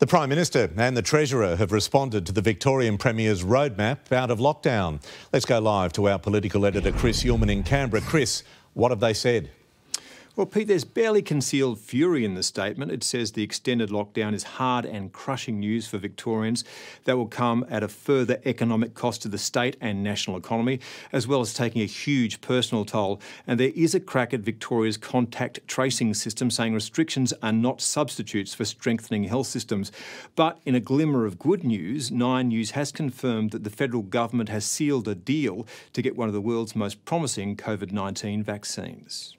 The Prime Minister and the Treasurer have responded to the Victorian Premier's roadmap out of lockdown. Let's go live to our political editor Chris Ullman in Canberra. Chris, what have they said? Well, Pete, there's barely concealed fury in the statement. It says the extended lockdown is hard and crushing news for Victorians that will come at a further economic cost to the state and national economy, as well as taking a huge personal toll. And there is a crack at Victoria's contact tracing system, saying restrictions are not substitutes for strengthening health systems. But in a glimmer of good news, Nine News has confirmed that the federal government has sealed a deal to get one of the world's most promising COVID-19 vaccines.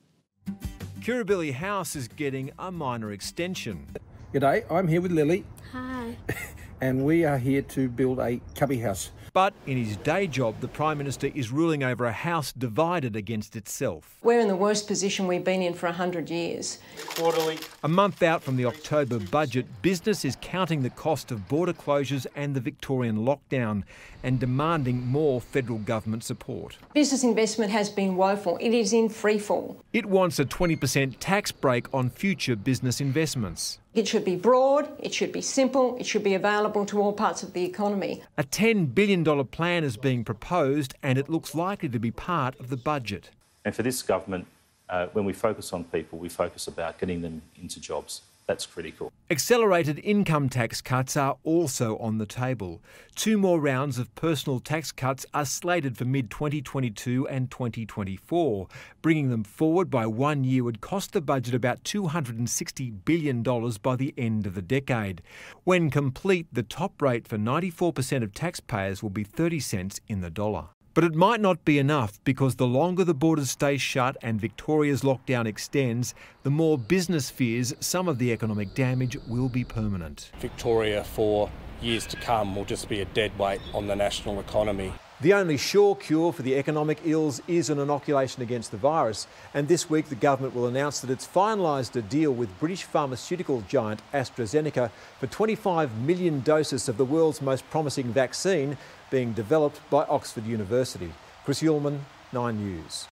Kirribilli House is getting a minor extension. G'day, I'm here with Lily. Hi. And we are here to build a cubby house. But in his day job, the Prime Minister is ruling over a house divided against itself. We're in the worst position we've been in for 100 years. Quarterly. A month out from the October budget, business is counting the cost of border closures and the Victorian lockdown and demanding more federal government support. Business investment has been woeful. It is in freefall. It wants a 20% tax break on future business investments. It should be broad, it should be simple, it should be available to all parts of the economy. A $10 billion plan is being proposed and it looks likely to be part of the budget. And for this government, when we focus on people, we focus about getting them into jobs. That's critical. Accelerated income tax cuts are also on the table. 2 more rounds of personal tax cuts are slated for mid-2022 and 2024. Bringing them forward by 1 year would cost the budget about $260 billion by the end of the decade. When complete, the top rate for 94% of taxpayers will be 30 cents in the dollar. But it might not be enough, because the longer the borders stay shut and Victoria's lockdown extends, the more business fears some of the economic damage will be permanent. Victoria for years to come will just be a dead weight on the national economy. The only sure cure for the economic ills is an inoculation against the virus, and this week the government will announce that it's finalised a deal with British pharmaceutical giant AstraZeneca for 25 million doses of the world's most promising vaccine being developed by Oxford University. Chris Ullman, 9 News.